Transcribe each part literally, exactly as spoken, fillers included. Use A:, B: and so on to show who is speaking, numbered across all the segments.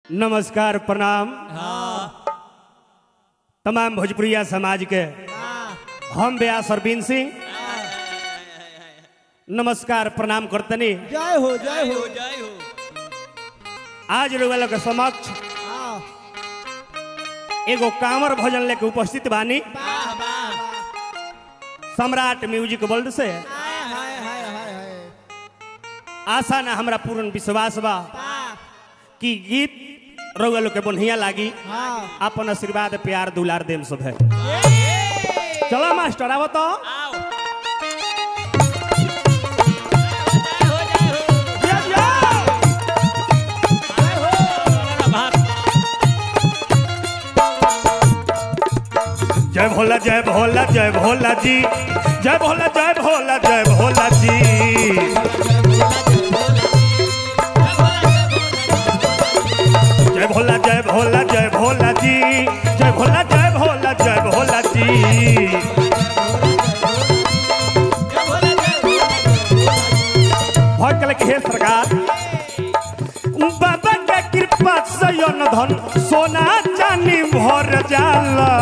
A: नमस्कार प्रणाम।
B: हाँ।
A: तमाम भोजपुरिया समाज के हम व्यास अरविंद सिंह नमस्कार प्रणाम करतनी।
B: जय हो जय हो जय हो।
A: आज लोग के समक्ष एगो कांवर भजन लेके उपस्थित बानी।
B: वाह वाह।
A: सम्राट म्यूजिक वर्ल्ड से
B: हाय हाय हाय हाय।
A: आशा ना हमरा पूर्ण विश्वास बा कि गीत रउआ लोग के बढ़िया लागी।
B: हाँ।
A: अपन आशीर्वाद प्यार दुलार देम सब है। चलो मास्टर आवो तो। जय भोला जय भोला जय भोला जी, जय भोला जय भोला जय भोला जी। जय भोला जय भोला जय भोला जी, जय भोला जय भोला जय भोला जी। भक्ल के सरकार बाबा के कृपा से यौन धन सोना चांदी भर जाला।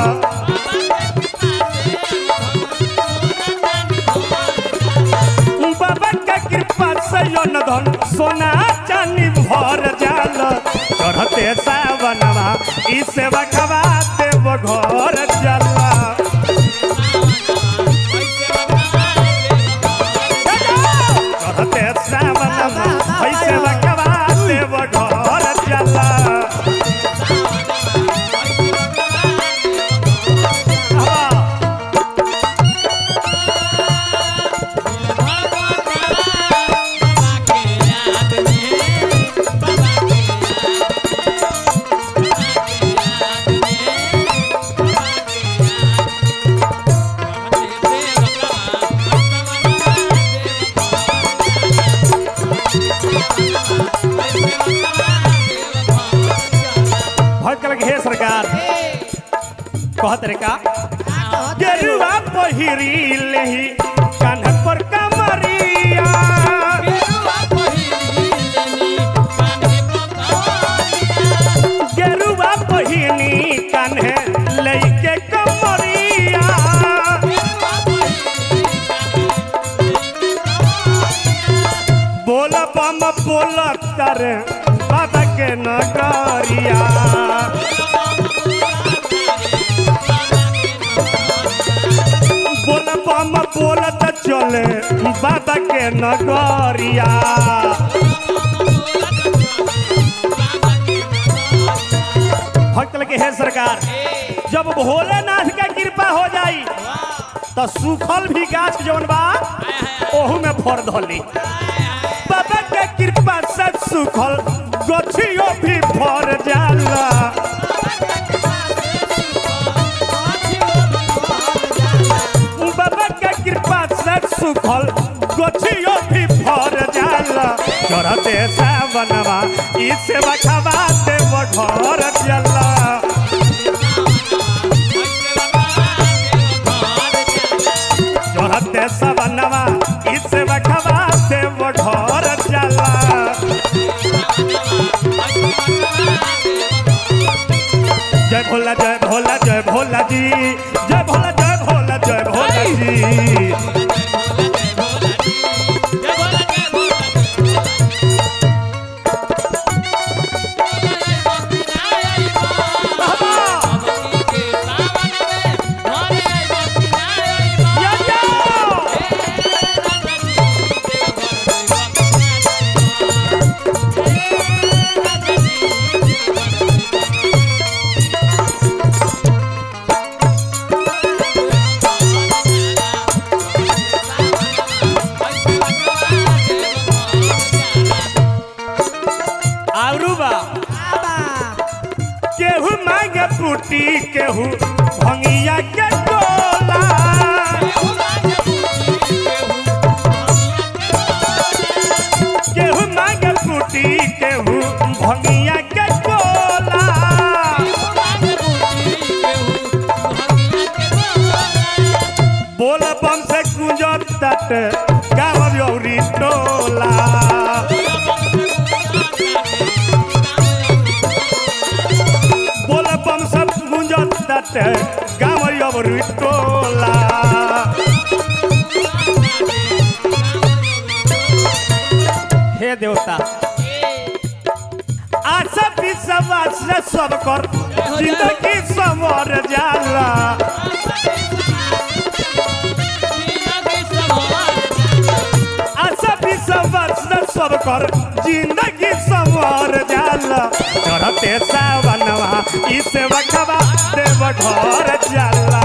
A: बाबा के कृपा से यौन धन सोना चांदी भर जाला। चढ़ते सावनवा ई सेवा खवाते वो घर जाला। चढ़ते सावनवा ई सेवा खवाते वो घर जाला। सरकार कहत रे का गेरुआ पहिरी लेही कान्ह पर कमरिया। गेरुआ पहिनी कान्ह लेके कमरिया। बोल बम बोल तर बाबा के नगरिया। बोल बम बोलत चले बाबा के नगरिया। भक्त के है सरकार जब भोलेनाथ का कृपा हो जाई तो सूखल भी गाछ जौन बा ओहू में फर धली। बाबा के कृपा से सूखल गछियो भी फर जाला। बाबा के कृपा से सूखल गछियो भी फर जाला। चढ़ते सावनवा ई सेवा खवाते वो घर जाला। चढ़ते सावनवा ई सेवा खवाते वो घर जाला। जय भोला जय भोला जय भोला जी, जय भोला जय भोला जय भोला जी। केहू मांगे पुटी केहू भंगिया के टोला। केहू मांगे पुटी केहू भंगिया के टोला। बोल बम से गुंजत तट गाँव यौरी टोला। दुई टोला हे देवता आशा विश्वास से सब कर जिंदगी संवर जाला आशा विश्वास से सब कर जिंदगी संवर जाला चढ़ते सावनवा इस वखवा देव घर जाला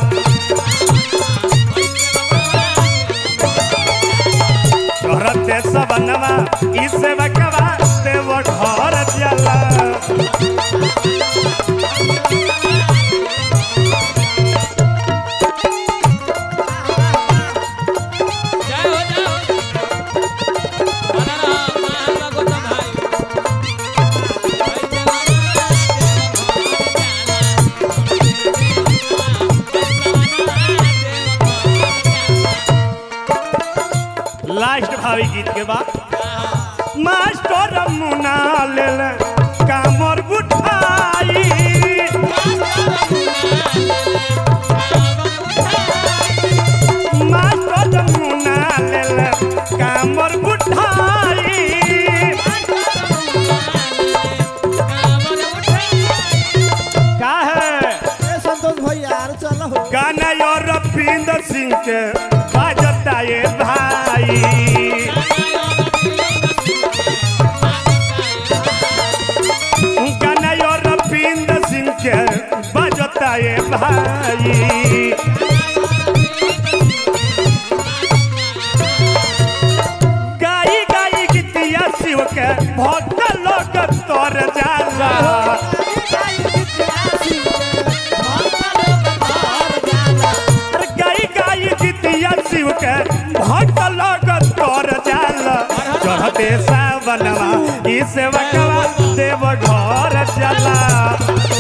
A: चढ़ते सावनवा इस वखवा देव घर जाला लास्ट भावी गीत के बाद मास्टर मुना ले ले कामर बुठाई मास्टर मुना ले ले कामर बुठाई का है
B: संतोष भैया यार चलो
A: गाना और रविंद्र सिंह के बाजता ये भाई गाना और रविंद्र सिंह के बाजता ये भाई गाई गाई गीतिया शिव के भक्त लोग तोर जाला शिव के भक्त लोग तोर जाला चढ़ते सावनवा इस वकवा देव घर जाला।